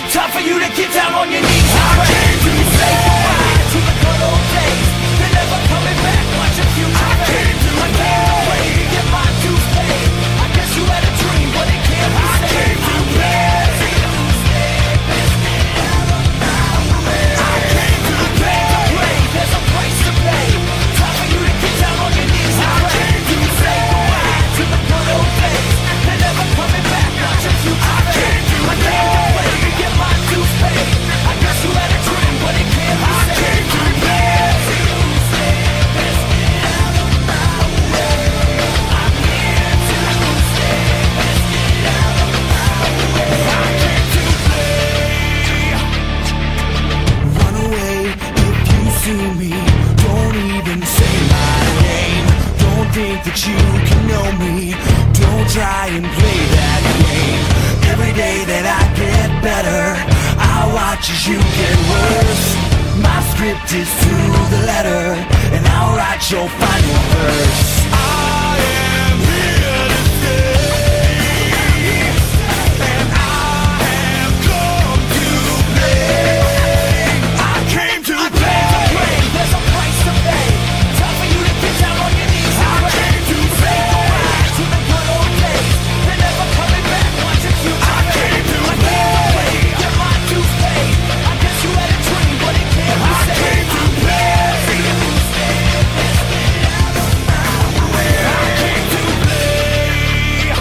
Time for you to get down on your knees. I came to say goodbye to the good old days. They're never coming back. Watch your future fade. I came to pray to get my dues paid. I guess you had a dream, but it can't be saved. I came to play. I came to play. There's a price to pay. Time for you to get down on your knees. I came to say goodbye to the good old days. They're never coming back. Watch your future fade. I came to play to get my dues paid. I guess you had a dream, but it can't be saved. I came to play. Run away if you see me. Don't even say my name. Don't think that you can know me. Don't try and play that game. Every day that I get better, I watch as you get worse. My script is to the letter, and I'll write your final verse. I am here to stay, and I have come to play. I came to play. There's a price to pay. Time for you to get down on your knees. I came to say goodbye to the good old days. They're never coming back. Watch your future. I came to play. Get my dues paid. I guess you had a dream, but it can't be saved. I came to play. I came to play.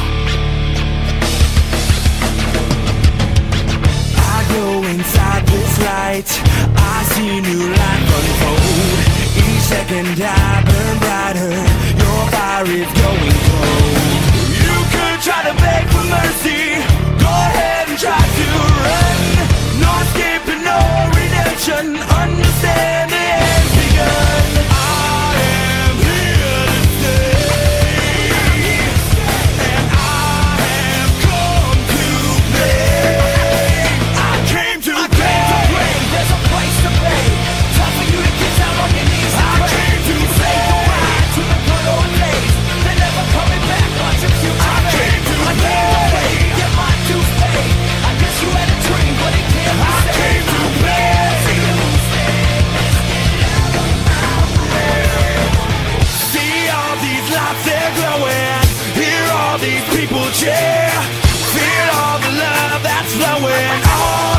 I go inside this light. I see new life unfold. Each second I burn brighter. Your fire is going cold. You could try to beg for mercy. Go ahead and try to run. No escape and no redemption. Understand the end's begun. I am here to stay, and I have come to play. I came to play. There's a price to pay. Time for you to get down on your knees. I came to say goodbye to the good old days. They're never coming back. Watch your future. I came to play. Get my dues paid. I guess you had a dream, but it can't be saved. I came to play. See all these lights, they're glowing. Hear all these people cheer. Feel all the love that's flowing. All